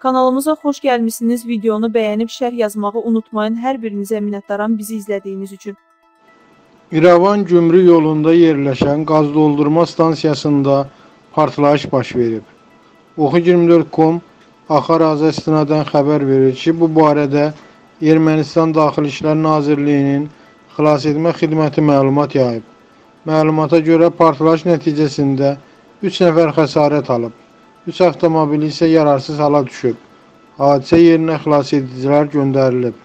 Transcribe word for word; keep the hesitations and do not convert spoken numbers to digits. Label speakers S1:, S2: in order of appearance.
S1: Kanalımıza xoş gəlmişsiniz. Videonu bəyənib şərh yazmağı unutmayın. Hər birinizə minnətdaram bizi izlədiyiniz üçün.
S2: İrəvan Gümrük yolunda yerləşən qaz doldurma stansiyasında partlayış baş verib. Oxu iyirmi dörd nöqtə com Axar-Aza istinadən xəbər verir ki, bu barədə Ermənistan Daxili İşlər Nazirliyinin xilasetmə xidməti məlumat yayıb. Məlumata görə partlayış nəticəsində üç nəfər xəsarət alıb. üç avtomobili isə yararsız hala düşüb. Hadisə yerinə xilasedicilər göndərilib.